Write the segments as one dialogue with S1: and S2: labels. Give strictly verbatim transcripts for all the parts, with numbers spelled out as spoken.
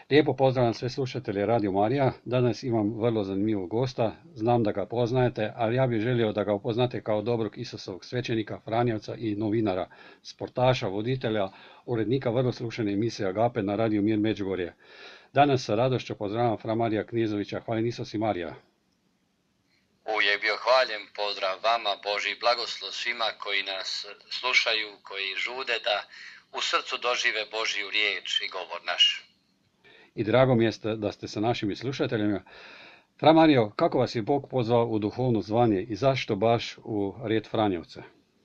S1: Lijepo pozdravljam sve slušatelje Radio Marija. Danas imam vrlo zanimljivog gosta. Znam da ga poznajete, ali ja bih želio da ga upoznate kao dobrog Isusovog svećenika, Franjevca i novinara, sportaša, voditelja, urednika vrlo slušane emisije Agape na Radio Mir Međugorje. Danas sa radošću pozdravljam Fra Marija Knizovića. Hvaljen Isus i Marija.
S2: Uvijek bio hvaljen, pozdrav vama, Božji blagoslov svima koji nas slušaju, koji žude da u srcu dožive Božju riječ i govor naš.
S1: I drago mi je da ste sa našimi slušateljima. Fra Marijo, kako vas je Bog pozvao u duhovno zvanje i zašto baš u red Franjevce?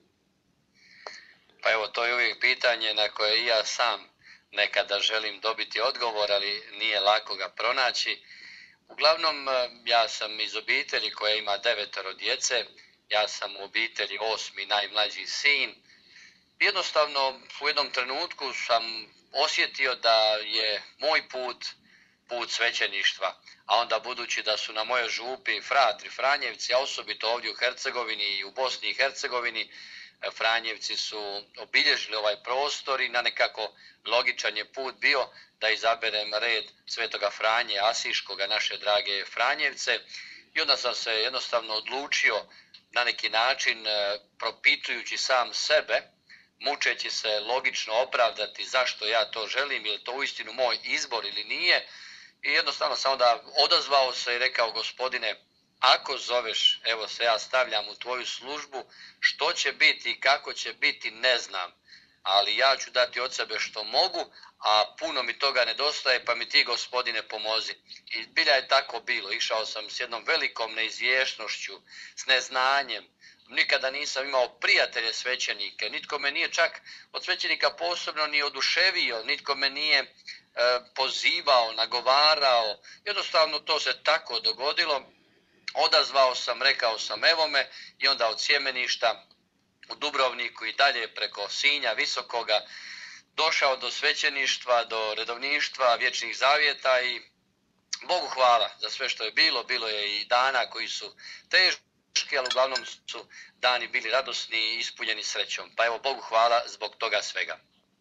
S2: Pa evo, to je uvijek pitanje na koje i ja sam nekada želim dobiti odgovor, ali nije lako ga pronaći. Uglavnom, ja sam iz obitelji koja ima devetero djece, ja sam u obitelji osmi najmlađi sin. Jednostavno, u jednom trenutku sam osjetio da je moj put, put svećeništva, a onda budući da su na mojoj župi fratri Franjevci, a osobito ovdje u Hercegovini i u Bosni i Hercegovini, Franjevci su obilježili ovaj prostor i na nekako logičan je put bio da izaberem red Svetoga Franje Asiškoga, naše drage Franjevce, i onda sam se jednostavno odlučio na neki način, propitujući sam sebe, mučeći se logično opravdati zašto ja to želim, je li to uistinu moj izbor ili nije, i jednostavno sam onda odazvao se i rekao: Gospodine, ako zoveš, evo se ja stavljam u tvoju službu, što će biti i kako će biti ne znam, ali ja ću dati od sebe što mogu, a puno mi toga nedostaje, pa mi ti, Gospodine, pomozi. I zbilja je tako bilo. Išao sam s jednom velikom neizvješnošću, s neznanjem. Nikada nisam imao prijatelje svećenike, nitko me nije čak od svećenika posebno ni oduševio, nitko me nije e, pozivao, nagovarao. Jednostavno to se tako dogodilo. Odazvao sam, rekao sam evo me, i onda od Sjemeništa u Dubrovniku i dalje preko Sinja Visokoga došao do svećeništva, do redovništva Vječnih zavjeta i Bogu hvala za sve što je bilo. Bilo je i dana koji su teški, ali uglavnom su dani bili radosni i ispunjeni srećom. Pa evo, Bogu hvala zbog toga svega.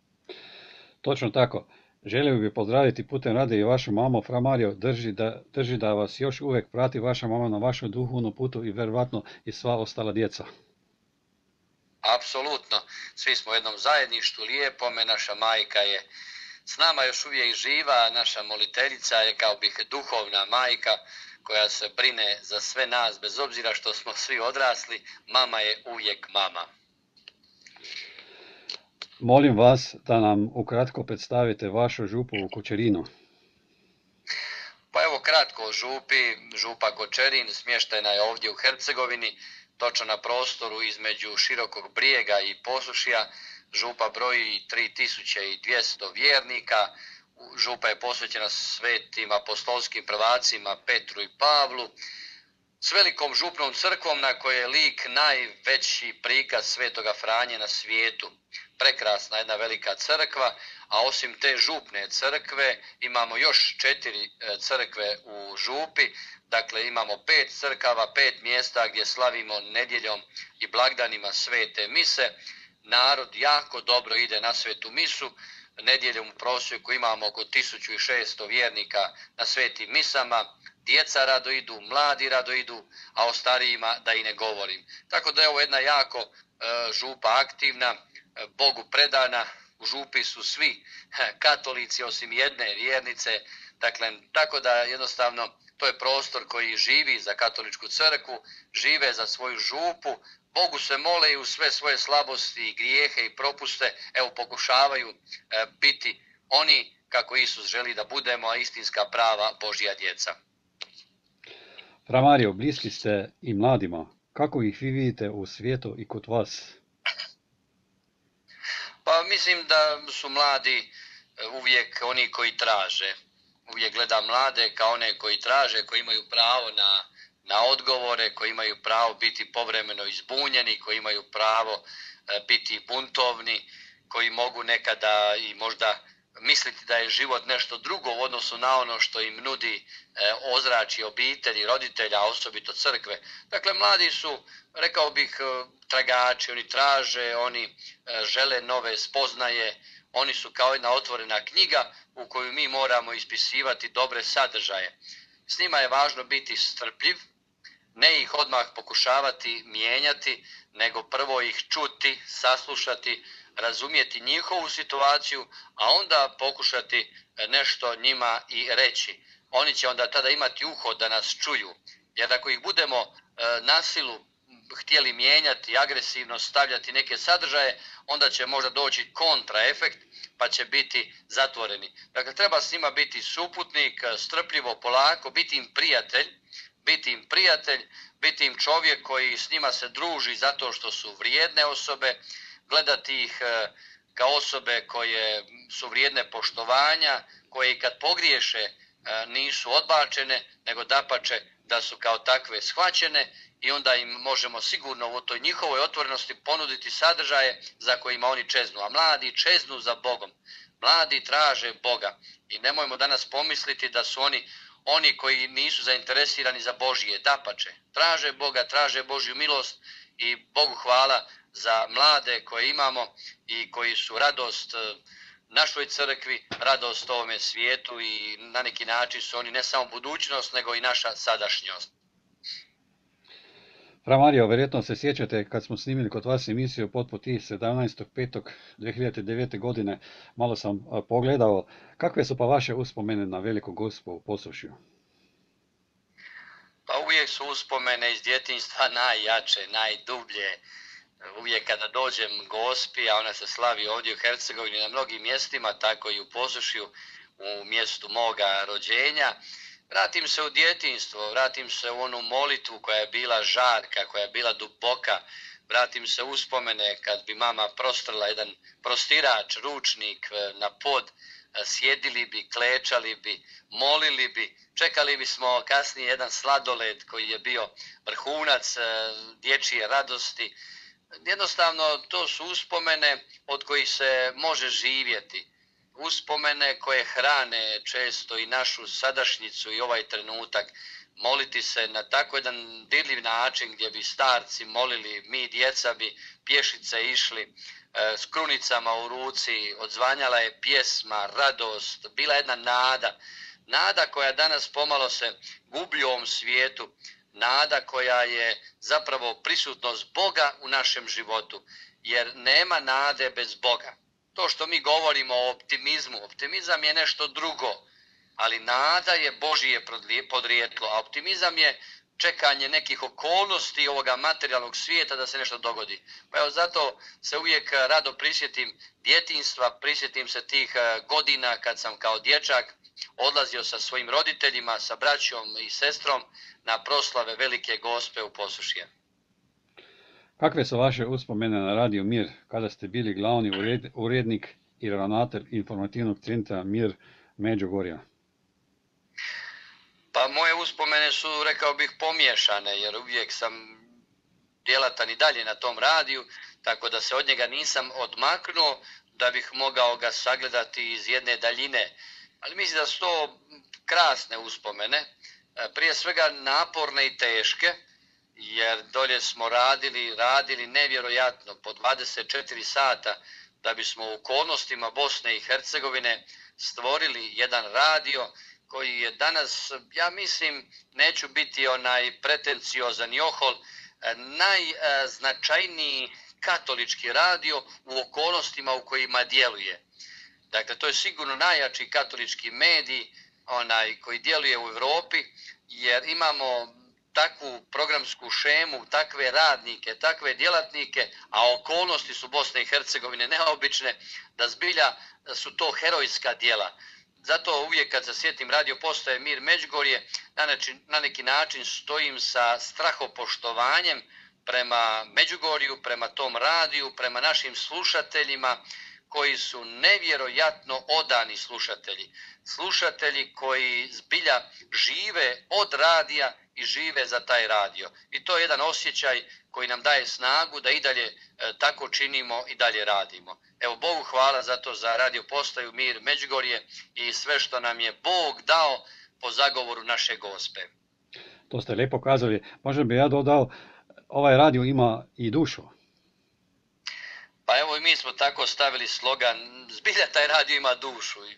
S1: Točno tako. Želio bih pozdraviti putem rade i vašu mamu, Fra Marijo, drži da, drži da vas još uvijek prati vaša mama na vašem duhovnom putu i verovatno i sva ostala djeca.
S2: Apsolutno. Svi smo u jednom zajedništvu lijepome, naša majka je s nama još uvijek živa, naša moliteljica je, kao bih, duhovna majka koja se brine za sve nas, bez obzira što smo svi odrasli, mama je uvijek mama.
S1: Molim vas da nam ukratko predstavite vašu župu u Kočerinu.
S2: Pa evo kratko o župi. Župa Kočerin smještena je ovdje u Hercegovini, točno na prostoru između Širokog Brijega i Posušja. Župa broji tri tisuće dvjesto vjernika. Župa je posvećena svetim apostolskim prvacima Petru i Pavlu, s velikom župnom crkvom na kojoj je lik najveći prikaz Svetoga Franje na svijetu. Prekrasna jedna velika crkva, a osim te župne crkve imamo još četiri crkve u župi. Dakle, imamo pet crkava, pet mjesta gdje slavimo nedjeljom i blagdanima svete mise. Narod jako dobro ide na svetu misu. Nedjeljom u prosjeku imamo oko tisuću šesto vjernika na svetim misama. Djeca rado idu, mladi rado idu, a o starijima da i ne govorim. Tako da je ovo jedna jako e, župa aktivna, e, Bogu predana. U župi su svi katolici osim jedne vjernice. Dakle, tako da jednostavno to je prostor koji živi za katoličku crkvu, žive za svoju župu, Bogu se mole i u sve svoje slabosti, grijehe i propuste, evo, pokušavaju e, biti oni kako Isus želi da budemo, a istinska prava Božja djeca.
S1: Fra Marijo, bliski ste i mladima. Kako ih vi vidite u svijetu i kod vas?
S2: Pa mislim da su mladi uvijek oni koji traže. Uvijek gledam mlade kao one koji traže, koji imaju pravo na, na odgovore, koji imaju pravo biti povremeno izbunjeni, koji imaju pravo biti buntovni, koji mogu nekada i možda misliti da je život nešto drugo u odnosu na ono što im nudi ozračje obitelji, roditelja, osobito crkve. Dakle, mladi su, rekao bih, tragači, oni traže, oni žele nove spoznaje, oni su kao jedna otvorena knjiga u u koju mi moramo ispisivati dobre sadržaje. S njima je važno biti strpljiv, ne ih odmah pokušavati mijenjati, nego prvo ih čuti, saslušati, razumjeti njihovu situaciju, a onda pokušati nešto njima i reći. Oni će onda tada imati uho da nas čuju, jer ako ih budemo na silu htjeli mijenjati, agresivno stavljati neke sadržaje, onda će možda doći kontraefekt, pa će biti zatvoreni. Dakle, treba s njima biti suputnik, strpljivo, polako, biti im prijatelj, biti im prijatelj, biti im čovjek koji s njima se druži zato što su vrijedne osobe, gledati ih kao osobe koje su vrijedne poštovanja, koje i kad pogriješe nisu odbačene, nego dapače da su kao takve shvaćene i onda im možemo sigurno u toj njihovoj otvorenosti ponuditi sadržaje za kojima oni čeznu. A mladi čeznu za Bogom. Mladi traže Boga. I nemojmo danas pomisliti da su oni oni koji nisu zainteresirani za Božije. Dapače, traže Boga, traže Božju milost i Bogu hvala za mlade koje imamo i koji su radost našoj crkvi, radost ovome svijetu i na neki način su oni ne samo budućnost, nego i naša sadašnjost.
S1: Fra Mario, vjerojatno se sjećate kad smo snimili kod vas emisiju Pod puti sedamnaestog petog dvije hiljade devete. godine, malo sam pogledao. Kakve su pa vaše uspomene na Veliko Gospo u Posušju?
S2: Pa uvijek su uspomene iz djetinjstva najjače, najdublje. Uvijek kada dođem Gospi, a ona se slavi ovdje u Hercegovini na mnogim mjestima, tako i u Posušju, u mjestu moga rođenja, vratim se u djetinjstvo, vratim se u onu molitvu koja je bila žarka, koja je bila duboka, vratim se u uspomene kad bi mama prostrla jedan prostirač, ručnik na pod, sjedili bi, klečali bi, molili bi, čekali bismo kasnije jedan sladoled koji je bio vrhunac dječje radosti. Jednostavno to su uspomene od kojih se može živjeti. Uspomene koje hrane često i našu sadašnjicu i ovaj trenutak. Moliti se na tako jedan dirljiv način gdje bi starci molili, mi djeca bi pješice išli s krunicama u ruci, odzvanjala je pjesma, radost, bila jedna nada. Nada koja danas pomalo se gubi u ovom svijetu. Nada koja je zapravo prisutnost Boga u našem životu, jer nema nade bez Boga. To što mi govorimo o optimizmu, optimizam je nešto drugo, ali nada je Božije podrijetlo, a optimizam je čekanje nekih okolnosti ovoga materijalnog svijeta da se nešto dogodi. Pa evo zato se uvijek rado prisjetim djetinjstva, prisjetim se tih godina kad sam kao dječak odlazio sa svojim roditeljima, sa braćom i sestrom na proslave Velike Gospe u Posušje.
S1: Kakve su vaše uspomene na Radio Mir kada ste bili glavni urednik i ravnatelj informativnog centra Mir Međugorja?
S2: Pa moje uspomene su, rekao bih, pomiješane, jer uvijek sam djelatan i dalje na tom radiju, tako da se od njega nisam odmaknuo da bih mogao ga sagledati iz jedne daljine. Ali mislim da su to krasne uspomene, prije svega naporne i teške, jer dolje smo radili, radili nevjerojatno po dvadeset četiri sata da bismo u okolnostima Bosne i Hercegovine stvorili jedan radio koji je danas, ja mislim, neću biti onaj pretenciozan i ohol, najznačajniji katolički radio u okolnostima u kojima djeluje. Dakle, to je sigurno najjači katolički medij onaj koji djeluje u Europi, jer imamo takvu programsku šemu, takve radnike, takve djelatnike, a okolnosti su Bosne i Hercegovine neobične, da zbilja su to herojska djela. Zato uvijek kad se sjetim radio postaje Mir Međugorje, na neki način stojim sa strahopoštovanjem prema Međugorju, prema tom radiju, prema našim slušateljima koji su nevjerojatno odani slušatelji. Slušatelji koji zbilja žive od radija i žive za taj radio. I to je jedan osjećaj koji nam daje snagu da i dalje e, tako činimo i dalje radimo. Evo, Bogu hvala zato za radio postaju Mir Međugorje i sve što nam je Bog dao po zagovoru naše Gospe.
S1: To ste lijepo kazali. Možda bi ja dodao, ovaj radio ima i dušu.
S2: Pa evo i mi smo tako stavili slogan, zbilja taj radio ima dušu.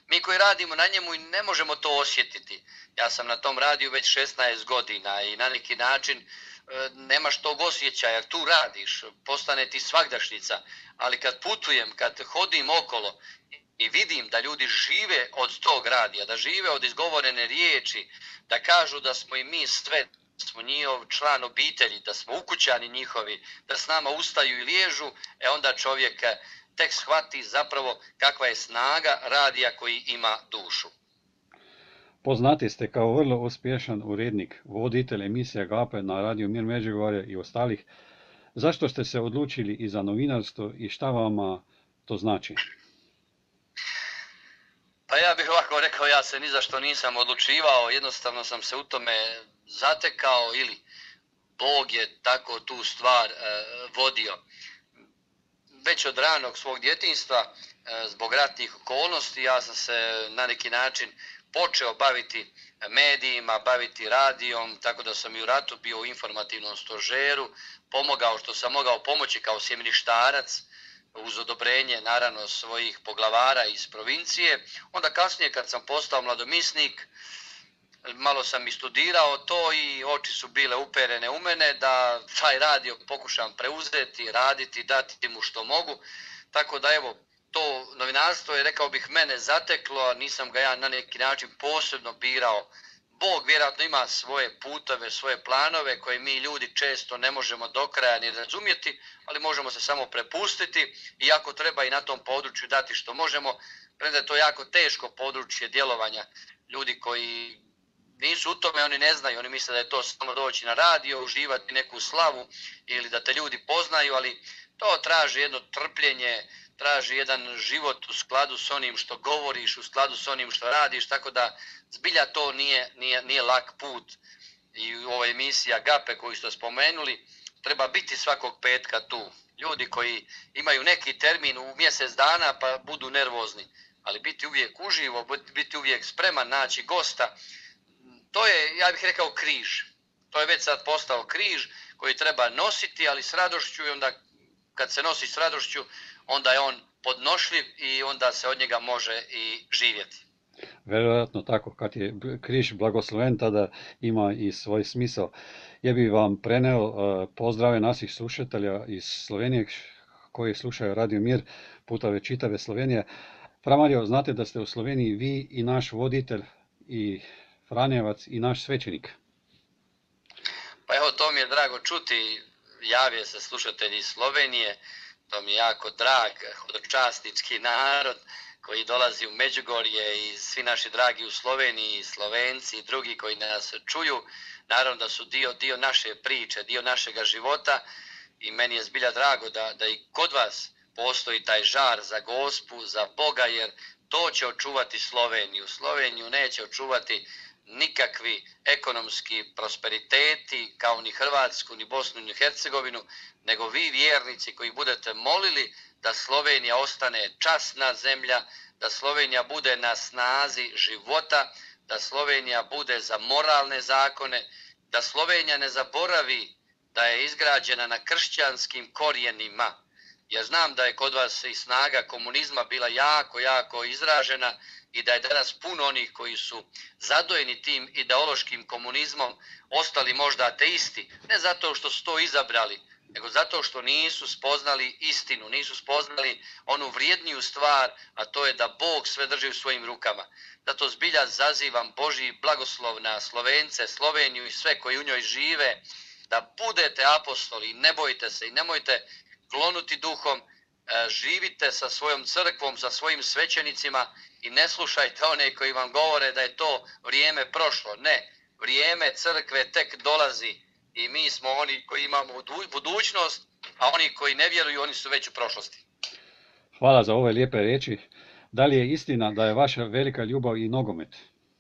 S2: Mi koji radimo na njemu i ne možemo to osjetiti. Ja sam na tom radiju već šesnaest godina i na neki način nemaš tog osjećaja jer tu radiš, postane ti svagdašnica, ali kad putujem, kad hodim okolo i vidim da ljudi žive od tog radija, da žive od izgovorene riječi, da kažu da smo i mi sve, da smo njihov član obitelji, da smo ukućani njihovi, da s nama ustaju i liježu, e onda čovjek tek shvati zapravo kakva je snaga radija koji ima dušu.
S1: Poznati ste kao vrlo uspješan urednik, voditelj emisije Agape na radiju Mir Međugorje i ostalih. Zašto ste se odlučili i za novinarstvo i šta vama to znači?
S2: Pa ja bih ovako rekao, ja se ni za što nisam odlučivao, jednostavno sam se u tome zatekao ili Bog je tako tu stvar e, vodio. Već od ranog svog djetinjstva, e, zbog ratnih okolnosti, ja sam se na neki način počeo baviti medijima, baviti radijom, tako da sam i u ratu bio u informativnom stožeru, pomogao što sam mogao pomoći kao sjemeništarac, uz odobrenje naravno svojih poglavara iz provincije. Onda kasnije kad sam postao mladomisnik, malo sam i studirao to i oči su bile uperene u mene da taj radio pokušam preuzeti, raditi, dati mu što mogu. Tako da evo, to novinarstvo je, rekao bih, mene zateklo, a nisam ga ja na neki način posebno birao. Bog vjerojatno ima svoje putove, svoje planove koje mi ljudi često ne možemo do kraja ni razumjeti, ali možemo se samo prepustiti i ako treba i na tom području dati što možemo, premda je to jako teško područje djelovanja. Ljudi koji nisu u tome, oni ne znaju, oni misle da je to samo doći na radio, uživati neku slavu ili da te ljudi poznaju, ali to traži jedno trpljenje, traži jedan život u skladu s onim što govoriš, u skladu s onim što radiš, tako da zbilja to nije, nije, nije lak put. I u ovoj emisiji Agape koju ste spomenuli, treba biti svakog petka tu. Ljudi koji imaju neki termin u mjesec dana pa budu nervozni, ali biti uvijek uživo, biti uvijek spreman naći gosta, to je, ja bih rekao, križ. To je već sad postao križ koji treba nositi, ali s radošću, i onda kad se nosi s radošću, onda je on podnošljiv i onda se od njega može i živjeti.
S1: Vjerojatno tako, kad je križ blagosloven, tada ima i svoj smisao. Ja bih vam preneo uh, pozdrave naših slušatelja iz Slovenije koji slušaju Radio Mir putove čitave Slovenije. Fra Mario, znate da ste u Sloveniji vi i naš voditelj i Franjevac i naš svećenik.
S2: Pa evo, to mi je drago čuti, javio se slušatelji iz Slovenije, to mi je jako drag, hodočasnički narod koji dolazi u Međugorje i svi naši dragi u Sloveniji, Slovenci i drugi koji nas čuju, naravno da su dio, dio naše priče, dio našega života i meni je zbilja drago da, da i kod vas postoji taj žar za Gospu, za Boga, jer to će očuvati Sloveniju. Sloveniju neće očuvati nikakvi ekonomski prosperiteti, kao ni Hrvatsku, ni Bosnu, ni Hercegovinu, nego vi vjernici koji budete molili da Slovenija ostane časna zemlja, da Slovenija bude na snazi života, da Slovenija bude za moralne zakone, da Slovenija ne zaboravi da je izgrađena na kršćanskim korijenima. Ja znam da je kod vas i snaga komunizma bila jako, jako izražena i da je danas puno onih koji su zadojeni tim ideološkim komunizmom ostali možda ateisti, ne zato što su to izabrali, nego zato što nisu spoznali istinu, nisu spoznali onu vrijedniju stvar, a to je da Bog sve drži u svojim rukama. Zato zbilja zazivam Božji blagoslov na Slovence, Sloveniju i sve koji u njoj žive, da budete apostoli, ne bojte se i nemojte klonuti duhom, živite sa svojom crkvom, sa svojim svećenicima i ne slušajte one koji vam govore da je to vrijeme prošlo. Ne, vrijeme crkve tek dolazi i mi smo oni koji imamo budućnost, a oni koji ne vjeruju, oni su već u prošlosti.
S1: Hvala za ove lijepe riječi. Da li je istina da je vaša velika ljubav i nogomet?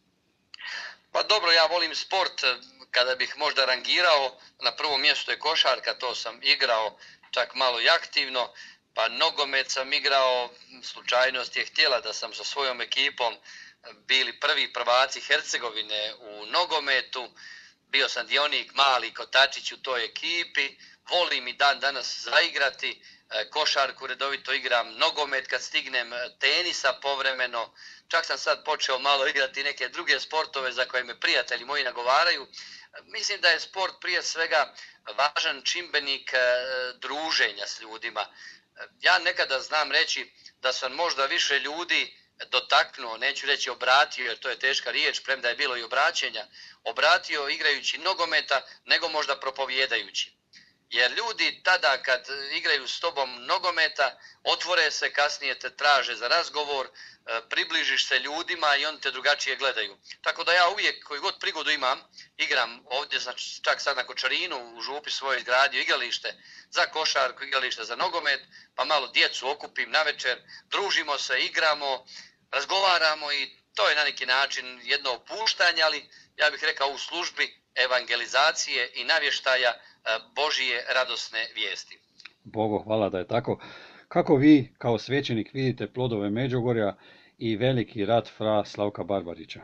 S2: Pa dobro, ja volim sport. Kada bih možda rangirao, na prvom mjestu je košarka, to sam igrao čak malo i aktivno, pa nogomet sam igrao, slučajnost je htjela da sam sa svojom ekipom bili prvi prvaci Hercegovine u nogometu, bio sam dionik mali kotačić u toj ekipi, volim i dan danas zaigrati, košarku redovito igram, nogomet kad stignem, tenisa povremeno, čak sam sad počeo malo igrati neke druge sportove za koje me prijatelji moji nagovaraju. Mislim da je sport prije svega važan čimbenik druženja s ljudima. Ja nekada znam reći da sam možda više ljudi dotaknuo, neću reći obratio, jer to je teška riječ, premda je bilo i obraćenja, obratio igrajući nogometa, nego možda propovjedajući. Jer ljudi tada kad igraju s tobom nogometa, otvore se, kasnije te traže za razgovor, približiš se ljudima i oni te drugačije gledaju. Tako da ja uvijek koju god prigodu imam, igram ovdje, znači čak sad na Kočarinu, u župi svojoj izgradio igralište za košarku, igralište za nogomet, pa malo djecu okupim navečer, družimo se, igramo, razgovaramo i to je na neki način jedno opuštanje, ali ja bih rekao u službi evangelizacije i navještaja Božije radosne vijesti.
S1: Bogu hvala da je tako. Kako vi kao svećenik vidite plodove Međugorja i veliki rat fra Slavka Barbarića?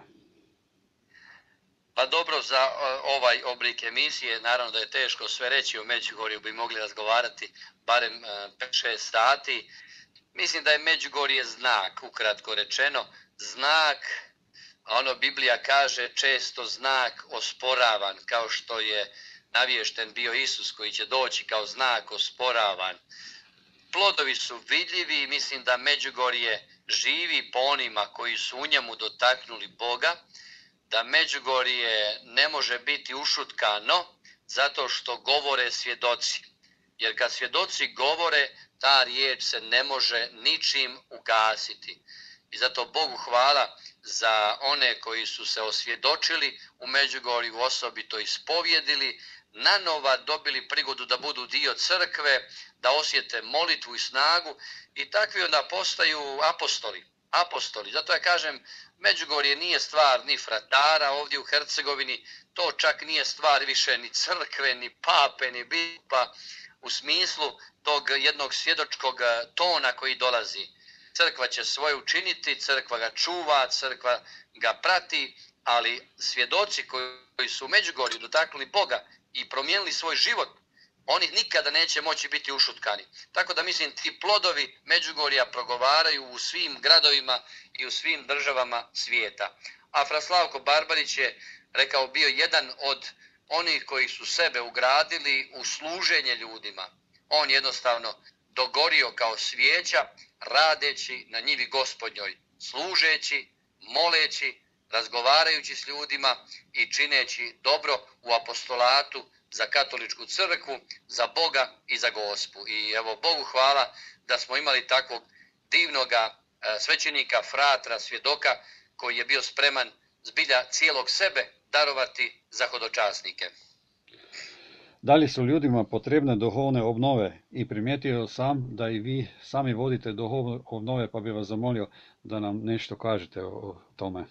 S2: Pa dobro, za ovaj oblik emisije, naravno da je teško sve reći, o Međugorju bi mogli razgovarati barem pet šest sati. Mislim da je Međugorje znak, ukratko rečeno, znak, ono Biblija kaže često znak osporavan, kao što je navješten bio Isus koji će doći kao znak osporavan. Plodovi su vidljivi i mislim da Međugorje živi po onima koji su u njemu dotaknuli Boga, da Međugorje ne može biti ušutkano zato što govore svjedoci. Jer kad svjedoci govore, ta riječ se ne može ničim ugasiti. I zato Bogu hvala za one koji su se osvjedočili u Međugorju, osobito ispovjedili, nanova dobili prigodu da budu dio crkve, da osjete molitvu i snagu i takvi onda postaju apostoli. Apostoli. Zato ja kažem, Međugorje nije stvar ni fratara ovdje u Hercegovini, to čak nije stvar više ni crkve, ni pape, ni biskupa, u smislu tog jednog svjedočkog tona koji dolazi. Crkva će svoje učiniti, crkva ga čuva, crkva ga prati, ali svjedoci koji su u Međugorju dotaknuli Boga i promijenili svoj život, oni nikada neće moći biti ušutkani. Tako da mislim ti plodovi Međugorja progovaraju u svim gradovima i u svim državama svijeta. A fra Slavko Barbarić je, rekao, bio jedan od onih koji su sebe ugradili u služenje ljudima. On jednostavno dogorio kao svijeća radeći na njivi Gospodnjoj, služeći, moleći, razgovarajući s ljudima i čineći dobro u apostolatu za katoličku crkvu, za Boga i za Gospu. I evo, Bogu hvala da smo imali takvog divnoga svećenika, fratra, svjedoka koji je bio spreman zbilja cijelog sebe darovati za hodočasnike.
S1: Da li su ljudima potrebne duhovne obnove i primijetio sam da i vi sami vodite duhovne obnove, pa bih vas zamolio da nam nešto kažete o tome.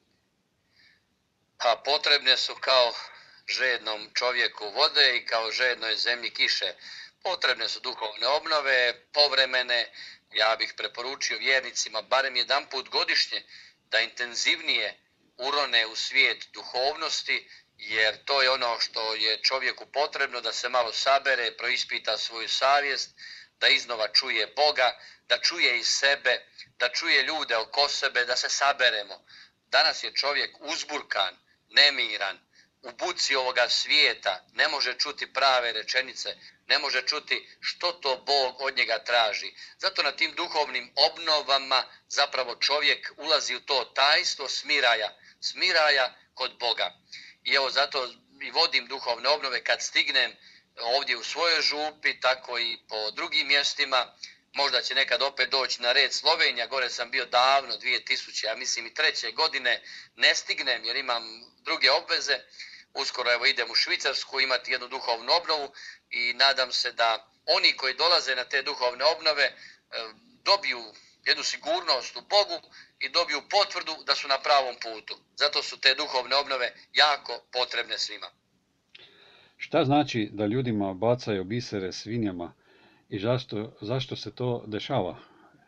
S2: Pa potrebne su kao žednom čovjeku vode i kao žednoj zemlji kiše. Potrebne su duhovne obnove, povremene. Ja bih preporučio vjernicima barem jedan put godišnje da intenzivnije urone u svijet duhovnosti, jer to je ono što je čovjeku potrebno, da se malo sabere, proispita svoju savjest, da iznova čuje Boga, da čuje i sebe, da čuje ljude oko sebe, da se saberemo. Danas je čovjek uzburkan, nemiran, u buci ovoga svijeta, ne može čuti prave rečenice, ne može čuti što to Bog od njega traži. Zato na tim duhovnim obnovama zapravo čovjek ulazi u to tajstvo smiraja, smiraja kod Boga. I evo zato i vodim duhovne obnove kad stignem ovdje u svojoj župi, tako i po drugim mjestima. Možda će nekad opet doći na red Slovenija, gore sam bio davno, dvije tisuće, ja mislim i treće godine, ne stignem jer imam druge obveze. Uskoro evo idem u Švicarsku imati jednu duhovnu obnovu i nadam se da oni koji dolaze na te duhovne obnove dobiju jednu sigurnost u Bogu i dobiju potvrdu da su na pravom putu. Zato su te duhovne obnove jako potrebne svima.
S1: Šta znači da ljudima bacaju bisere svinjama i zašto, zašto se to dešava?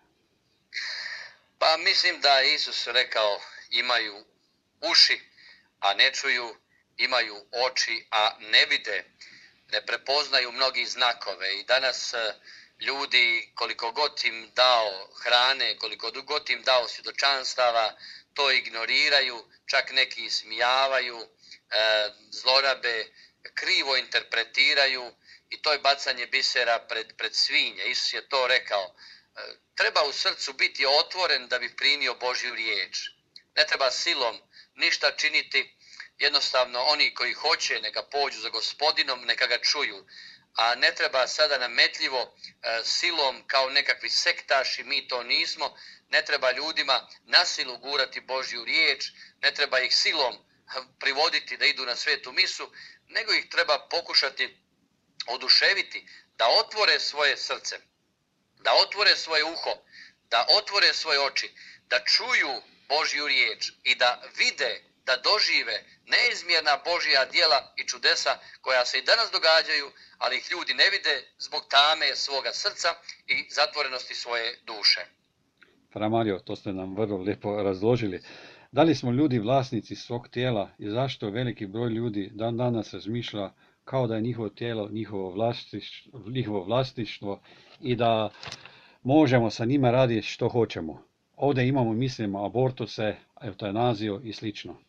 S2: Pa mislim da je Isus rekao imaju uši, a ne čuju, imaju oči, a ne vide. ne prepoznaju mnogi znakove i danas ljudi koliko god im dao hrane, koliko god im dao svjedočanstava, to ignoriraju, čak neki ismijavaju, zlorabe, krivo interpretiraju i to je bacanje bisera pred, pred svinje. Isus je to rekao. Treba u srcu biti otvoren da bi primio Božju riječ. Ne treba silom ništa činiti, jednostavno oni koji hoće neka pođu za Gospodinom, neka ga čuju. A ne treba sada nametljivo silom kao nekakvi sektaši, mi to nismo, ne treba ljudima na silu gurati Božju riječ, ne treba ih silom privoditi da idu na svetu misu, nego ih treba pokušati oduševiti da otvore svoje srce, da otvore svoje uho, da otvore svoje oči, da čuju Božju riječ i da vide, da dožive neizmjerna Božja djela i čudesa koja se i danas događaju, ali ih ljudi ne vide zbog tame svoga srca i zatvorenosti svoje duše.
S1: Fra Mario, to ste nam vrlo lijepo razložili. Da li smo ljudi vlasnici svog tijela i zašto veliki broj ljudi dan danas razmišlja kao da je njihovo tijelo njihovo vlasništvo, njihovo vlasništvo i da možemo sa njima raditi što hoćemo? Ovdje imamo, mislimo, abortuse, eutanaziju i slično.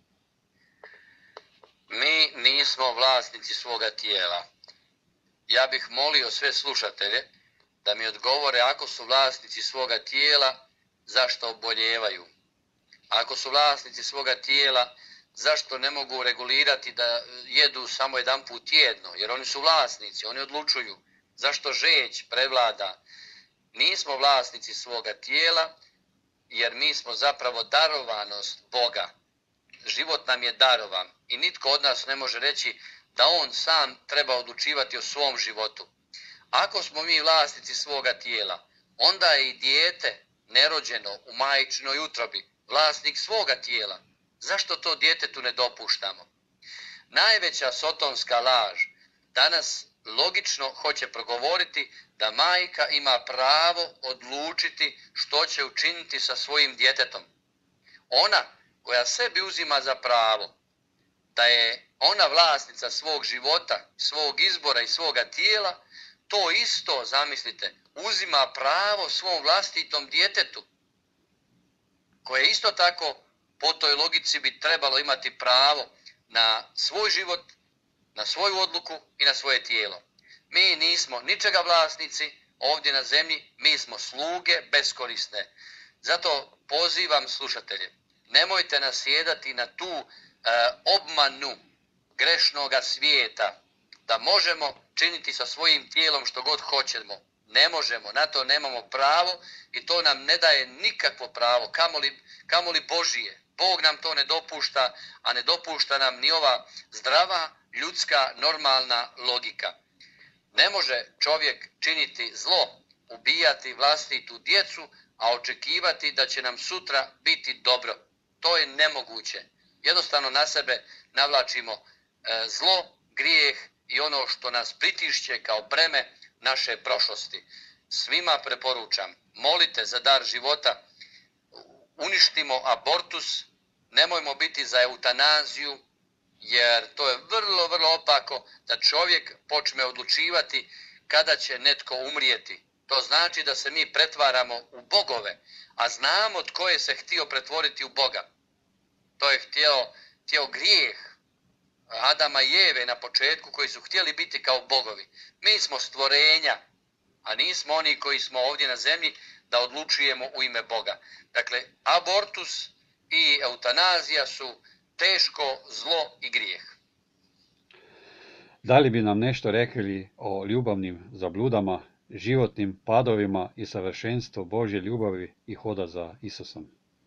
S2: Mi nismo vlasnici svoga tijela. Ja bih molio sve slušatelje da mi odgovore ako su vlasnici svoga tijela, zašto oboljevaju. Ako su vlasnici svoga tijela, zašto ne mogu regulirati da jedu samo jedan put tjedno, jer oni su vlasnici, oni odlučuju. Zašto žeđ prevlada? Nismo vlasnici svoga tijela, jer mi smo zapravo darovanost Boga. Život nam je darovan i nitko od nas ne može reći da on sam treba odlučivati o svom životu. Ako smo mi vlasnici svoga tijela, onda je i dijete nerođeno u majčinoj utrobi vlasnik svoga tijela. Zašto to djetetu ne dopuštamo? Najveća sotonska laž danas logično hoće progovoriti da majka ima pravo odlučiti što će učiniti sa svojim djetetom. Ona koja sebi uzima za pravo da je ona vlasnica svog života, svog izbora i svoga tijela, to isto, zamislite, uzima pravo svom vlastitom djetetu, koje isto tako po toj logici bi trebalo imati pravo na svoj život, na svoju odluku i na svoje tijelo. Mi nismo ničega vlasnici ovdje na zemlji, mi smo sluge beskorisne. Zato pozivam slušatelje, nemojte nasjedati na tu e, obmanu grešnoga svijeta, da možemo činiti sa svojim tijelom što god hoćemo. Ne možemo, na to nemamo pravo i to nam ne daje nikakvo pravo, kamoli, kamoli Božije. Bog nam to ne dopušta, a ne dopušta nam ni ova zdrava, ljudska, normalna logika. Ne može čovjek činiti zlo, ubijati vlastitu djecu, a očekivati da će nam sutra biti dobro. To je nemoguće. Jednostavno na sebe navlačimo e, zlo, grijeh i ono što nas pritišće kao breme naše prošlosti. Svima preporučam, molite za dar života, uništimo abortus, nemojmo biti za eutanaziju, jer to je vrlo, vrlo opako da čovjek počne odlučivati kada će netko umrijeti. To znači da se mi pretvaramo u bogove, a znamo tko je se htio pretvoriti u Boga. To je htio, htio grijeh Adama i Eve na početku koji su htjeli biti kao bogovi. Mi smo stvorenja, a nismo oni koji smo ovdje na zemlji da odlučujemo u ime Boga. Dakle, abortus i eutanazija su teško zlo i grijeh.
S1: Da li bi nam nešto rekli o ljubavnim zabludama, životnim padovima i savršenstvu Božje ljubavi i hoda za Isusom?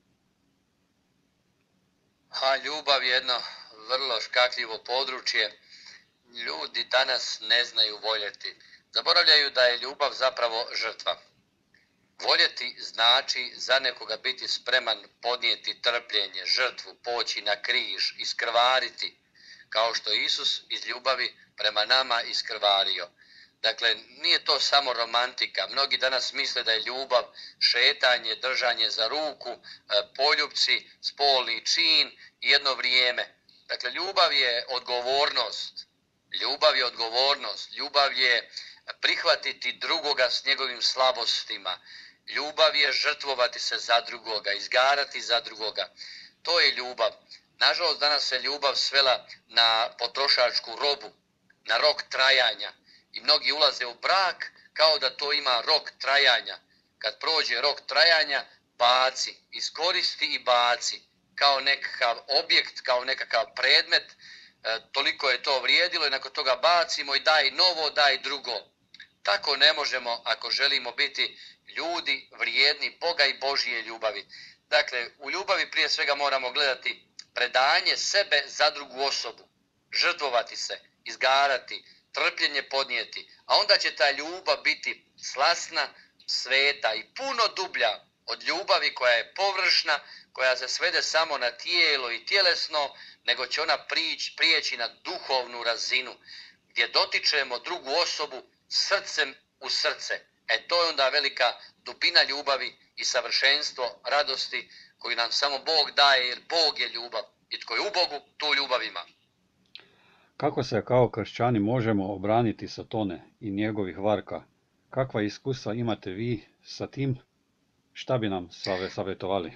S2: A ljubav je jedno vrlo škakljivo područje. Ljudi danas ne znaju voljeti. Zaboravljaju da je ljubav zapravo žrtva. Voljeti znači za nekoga biti spreman podnijeti trpljenje, žrtvu, poći na križ, iskrvariti, kao što je Isus iz ljubavi prema nama iskrvario. Dakle, nije to samo romantika. Mnogi danas misle da je ljubav šetanje, držanje za ruku, poljupci, spolni čin i jedno vrijeme. Dakle, ljubav je odgovornost. Ljubav je odgovornost, ljubav je prihvatiti drugoga s njegovim slabostima, ljubav je žrtvovati se za drugoga, izgarati za drugoga. To je ljubav. Nažalost, danas se ljubav svela na potrošačku robu, na rok trajanja. I mnogi ulaze u brak kao da to ima rok trajanja. Kad prođe rok trajanja, baci, iskoristi i baci. Kao nekakav objekt, kao nekakav predmet, e, toliko je to vrijedilo i nakon toga bacimo i daj novo, daj drugo. Tako ne možemo ako želimo biti ljudi vrijedni Boga i Božije ljubavi. Dakle, u ljubavi prije svega moramo gledati predanje sebe za drugu osobu, žrtvovati se, izgarati, trpljenje podnijeti, a onda će ta ljubav biti slasna, sveta i puno dublja od ljubavi koja je površna, koja se svede samo na tijelo i tjelesno, nego će ona prići, prijeći na duhovnu razinu, gdje dotičemo drugu osobu srcem u srce. E to je onda velika dubina ljubavi i savršenstvo radosti koju nam samo Bog daje, jer Bog je ljubav. I tko je u Bogu, tu ljubav ima.
S1: Kako se kao kršćani možemo obraniti Sotone i njegovih varka? Kakva iskustva imate vi sa tim? Šta bi nam savjetovali?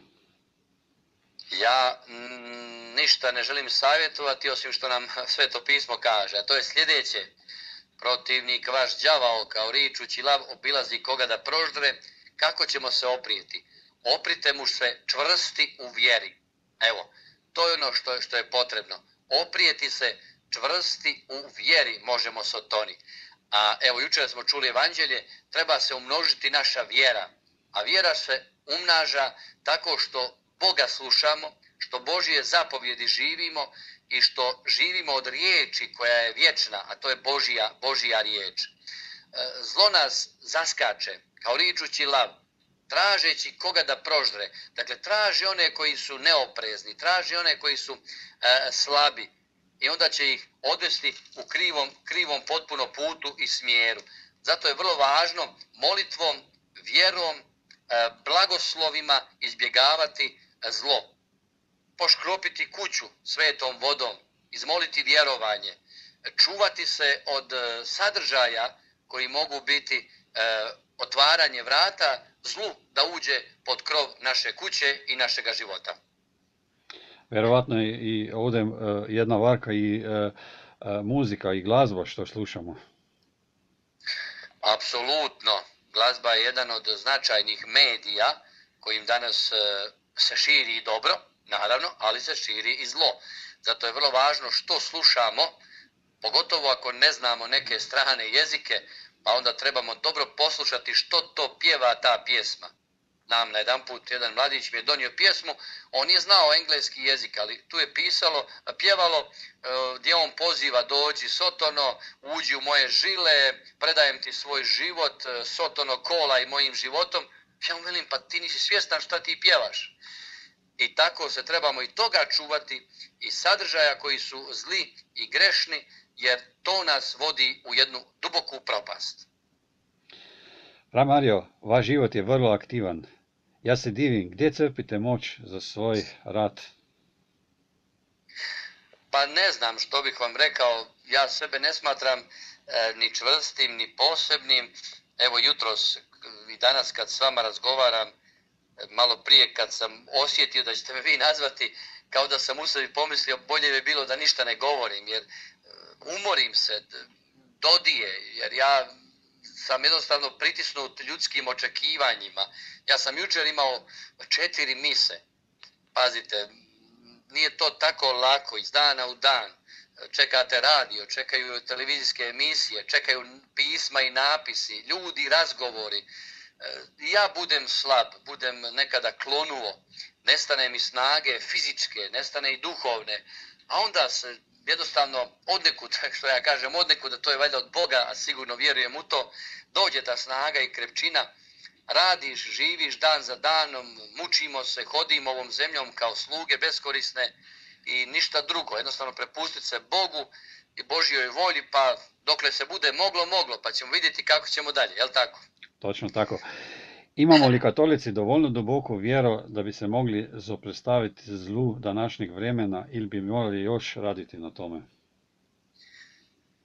S2: Ja m, ništa ne želim savjetovati osim što nam Sveto pismo kaže, a to je sljedeće. Protivnik vaš đavao kao ričući lav obilazi koga da proždre, kako ćemo se oprijeti? Oprite mu se čvrsti u vjeri. Evo, to je ono što je, što je potrebno. Oprijeti se čvrsti u vjeri možemo Sotoni. A evo, jučer smo čuli evanđelje, treba se umnožiti naša vjera. A vjera se umnaža tako što Boga slušamo, što Božje zapovjedi živimo i što živimo od riječi koja je vječna, a to je Božja, Božja riječ. Zlo nas zaskače kao ričući lav, tražeći koga da proždre. Dakle, traži one koji su neoprezni, traži one koji su e, slabi i onda će ih odvesti u krivom, krivom potpuno putu i smjeru. Zato je vrlo važno molitvom, vjerom, e, blagoslovima izbjegavati zlo. Poškropiti kuću svetom vodom, izmoliti vjerovanje, čuvati se od sadržaja koji mogu biti e, otvaranje vrata zlu da uđe pod krov naše kuće i našega života.
S1: Vjerovatno je i ovdje jedna varka i muzika i glazba što slušamo.
S2: Apsolutno. Glazba je jedan od značajnih medija kojim danas se širi i dobro, naravno, ali se širi i zlo. Zato je vrlo važno što slušamo, pogotovo ako ne znamo neke strane jezike, pa onda trebamo dobro poslušati što to pjeva ta pjesma. Nam na jedan put jedan mladić mi je donio pjesmu, on nije znao engleski jezik, ali tu je pisalo, pjevalo gdje on poziva dođi Sotono, uđi u moje žile, predajem ti svoj život, Sotono kola i mojim životom. Ja mu velim, pa ti nisi svjestan šta ti pjevaš. I tako se trebamo i toga čuvati i sadržaja koji su zli i grešni, jer to nas vodi u jednu duboku propast.
S1: Fra Mario, vaš život je vrlo aktivan. Ja se divim, gdje crpite moć za svoj rad?
S2: Pa ne znam što bih vam rekao, ja sebe ne smatram e, ni čvrstim, ni posebnim. Evo jutros i danas kad s vama razgovaram, malo prije kad sam osjetio da ćete me vi nazvati, kao da sam u sebi pomislio bolje bi bilo da ništa ne govorim, jer umorim se, dodije, jer ja sam jednostavno pritisnut ljudskim očekivanjima. Ja sam jučer imao četiri mise. Pazite, nije to tako lako iz dana u dan. Čekate radio, čekaju televizijske emisije, čekaju pisma i napisi, ljudi, razgovori. Ja budem slab, budem nekada klonuo, nestane mi snage fizičke, nestane i duhovne, a onda se jednostavno odnekud, što ja kažem odnekud, da to je valjda od Boga, a sigurno vjerujem u to, dođe ta snaga i krepčina, radiš, živiš dan za danom, mučimo se, hodimo ovom zemljom kao sluge beskorisne i ništa drugo, jednostavno prepustiti se Bogu i Božjoj volji, pa dokle se bude moglo, moglo, pa ćemo vidjeti kako ćemo dalje, jel tako?
S1: Točno tako. Imamo li katolici dovoljno duboku vjeru da bi se mogli zoprstaviti zlu današnjeg vremena ili bi morali još raditi na tome?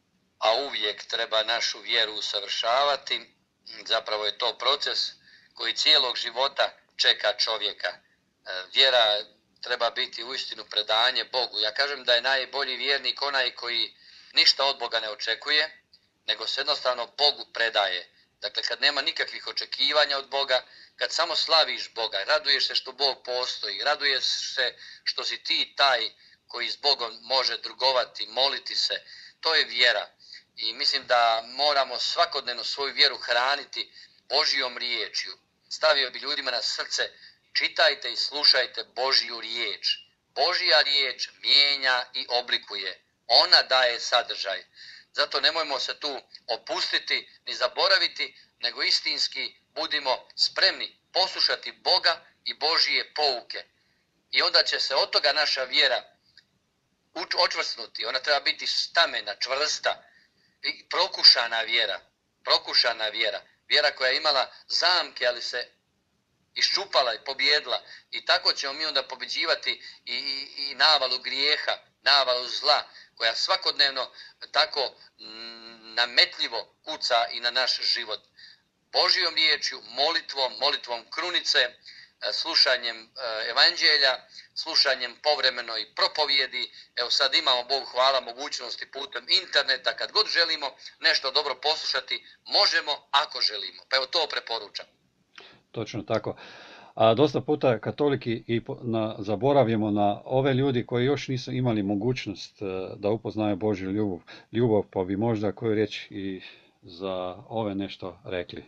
S2: a uvijek treba našu vjeru usavršavati. Zapravo je to proces koji cijelog života čeka čovjeka. Vjera treba biti uistinu predanje Bogu. Ja kažem da je najbolji vjernik onaj koji ništa od Boga ne očekuje, nego se jednostavno Bogu predaje. Dakle, kad nema nikakvih očekivanja od Boga, kad samo slaviš Boga, raduješ se što Bog postoji, raduješ se što si ti taj koji s Bogom može drugovati, moliti se, to je vjera. I mislim da moramo svakodnevno svoju vjeru hraniti Božjom riječju. Stavio bi ljudima na srce, čitajte i slušajte Božju riječ. Božja riječ mijenja i oblikuje. Ona daje sadržaj. Zato nemojmo se tu opustiti ni zaboraviti, nego istinski budimo spremni poslušati Boga i Božje pouke. I onda će se od toga naša vjera očvrsnuti. Ona treba biti stamena, čvrsta i prokušana vjera. Prokušana vjera. Vjera koja je imala zamke, ali se iščupala i pobjedila. I tako ćemo mi onda pobjeđivati i, i, i navalu grijeha, navalu zla, koja svakodnevno tako nametljivo kuca i na naš život. Božjom riječju, molitvom, molitvom krunice, slušanjem evanđelja, slušanjem povremeno i propovjedi. Evo sad imamo, Bogu hvala, mogućnosti putem interneta, kad god želimo nešto dobro poslušati, možemo ako želimo. Pa evo to preporučam.
S1: Točno tako. A dosta puta katoliki i na, zaboravimo na ove ljudi koji još nisu imali mogućnost da upoznaju Božju ljubav, ljubav, pa bi možda koju riječ i za ove nešto rekli.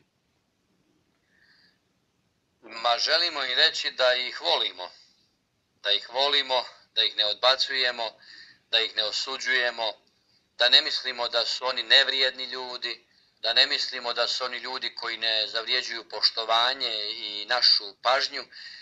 S2: Ma želimo i reći da ih volimo, da ih volimo, da ih ne odbacujemo, da ih ne osuđujemo, da ne mislimo da su oni nevrijedni ljudi, da ne mislimo da su oni ljudi koji ne zavrijeđuju poštovanje i našu pažnju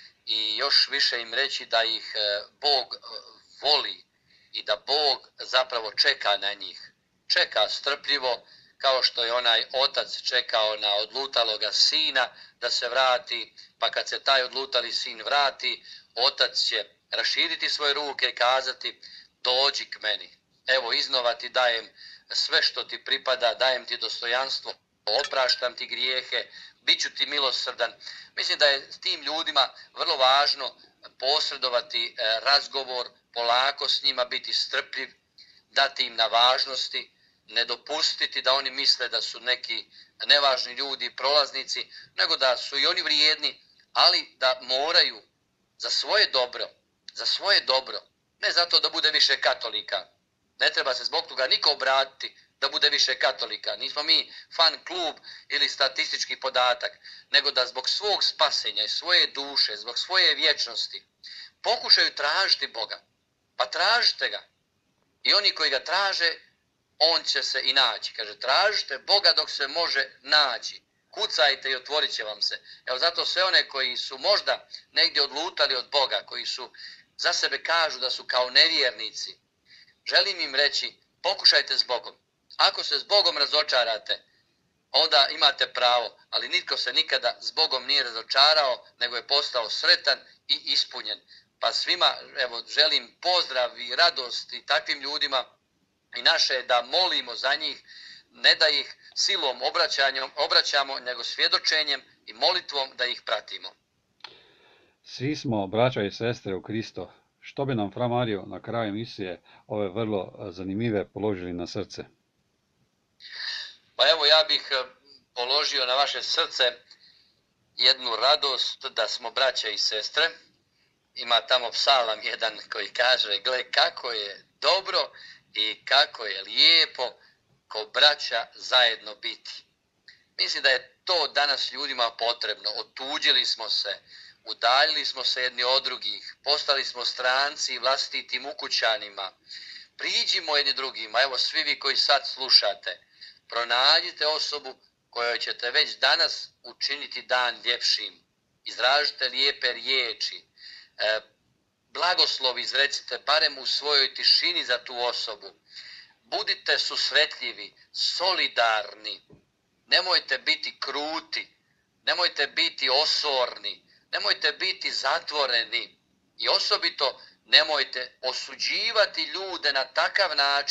S2: i još više im reći da ih Bog voli i da Bog zapravo čeka na njih. Čeka strpljivo, kao što je onaj otac čekao na odlutaloga sina da se vrati, pa kad se taj odlutali sin vrati, otac će raširiti svoje ruke i kazati dođi k meni. Evo iznova ti dajem sve što ti pripada, dajem ti dostojanstvo, opraštam ti grijehe, bit ću ti milosrdan. Mislim da je tim ljudima vrlo važno posredovati razgovor, polako s njima biti strpljiv, dati im na važnosti, ne dopustiti da oni misle da su neki nevažni ljudi, prolaznici, nego da su i oni vrijedni, ali da moraju za svoje dobro, za svoje dobro, ne zato da bude više katolika. Ne treba se zbog toga niko obratiti da bude više katolika. Nismo mi fan klub ili statistički podatak, nego da zbog svog spasenja i svoje duše, zbog svoje vječnosti, pokušaju tražiti Boga. Pa tražite ga. I oni koji ga traže, on će se i naći. Kaže, tražite Boga dok se može naći. Kucajte i otvorit će vam se. Evo zato sve one koji su možda negdje odlutali od Boga, koji su za sebe kažu da su kao nevjernici, želim im reći, pokušajte s Bogom. Ako se s Bogom razočarate, onda imate pravo, ali nitko se nikada s Bogom nije razočarao, nego je postao sretan i ispunjen. Pa svima evo, želim pozdrav i radost i takvim ljudima i naše da molimo za njih, ne da ih silom obraćamo, nego svjedočenjem i molitvom da ih pratimo.
S1: Svi smo braća i sestre u Kristu. Što bi nam fra Mario na kraju emisije ove vrlo zanimljive položili na srce?
S2: Pa evo ja bih položio na vaše srce jednu radost da smo braća i sestre. Ima tamo psalam jedan koji kaže, gle kako je dobro i kako je lijepo ko braća zajedno biti. Mislim da je to danas ljudima potrebno. Otuđili smo se, udaljili smo se jedni od drugih, postali smo stranci vlastitim ukućanima. Priđimo jedni drugima, evo svi vi koji sad slušate, pronađite osobu kojoj ćete već danas učiniti dan ljepšim. Izražite lijepe riječi, e, blagoslov izrecite barem u svojoj tišini za tu osobu. Budite susretljivi, solidarni, nemojte biti kruti, nemojte biti osorni, nemojte biti zatvoreni i osobito nemojte osuđivati ljude na takav način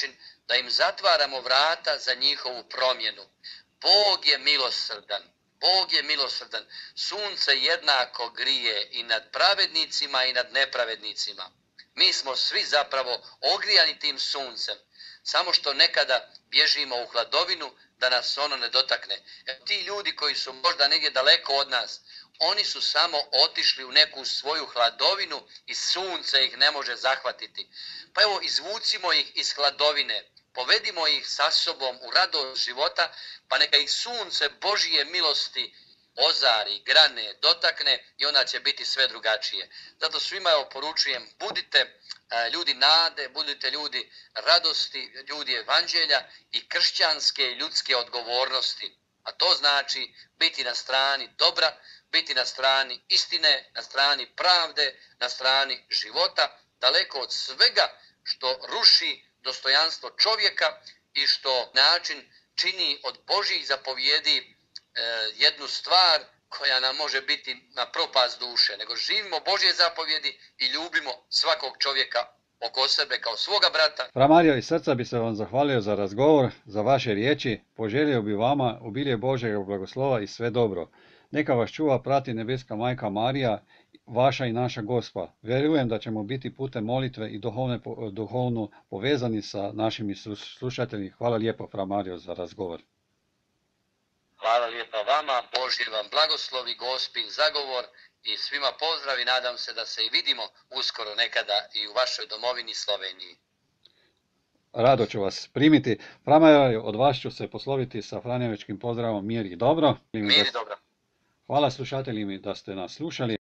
S2: da im zatvaramo vrata za njihovu promjenu. Bog je milosrdan. Bog je milosrdan. Sunce jednako grije i nad pravednicima i nad nepravednicima. Mi smo svi zapravo ogrijani tim suncem. Samo što nekada bježimo u hladovinu da nas ono ne dotakne. E, ti ljudi koji su možda negdje daleko od nas, oni su samo otišli u neku svoju hladovinu i sunce ih ne može zahvatiti. Pa evo, izvucimo ih iz hladovine, povedimo ih sa sobom u radost života, pa neka ih sunce Božije milosti ozari, grane, dotakne i onda će biti sve drugačije. Zato svima evo poručujem, budite ljudi nade, budite ljudi radosti, ljudi evanđelja i kršćanske i ljudske odgovornosti. A to znači biti na strani dobra, biti na strani istine, na strani pravde, na strani života, daleko od svega što ruši dostojanstvo čovjeka i što način čini od Božjih zapovjedi e, jednu stvar koja nam može biti na propast duše, nego živimo Božje zapovjedi i ljubimo svakog čovjeka oko sebe kao svoga brata.
S1: Fra Mario, iz srca bi se vam zahvalio za razgovor, za vaše riječi, poželio bi vama obilje Božjega blagoslova i sve dobro. Neka vas čuva, prati nebeska majka Marija, vaša i naša Gospa. Vjerujem da ćemo biti putem molitve i duhovne, duhovno povezani sa našimi slušateljima. Hvala lijepo, Fra Mario, za razgovor.
S2: Hvala lijepa vama, Božji vam blagoslovi, Gospin zagovor i svima pozdrav i nadam se da se i vidimo uskoro nekada i u vašoj domovini Sloveniji.
S1: Rado ću vas primiti. Fra Mario, od vas ću se posloviti sa franjevačkim pozdravom mir i dobro.
S2: Mir i dobro.
S1: Hvala slušateljima da ste nas slušali.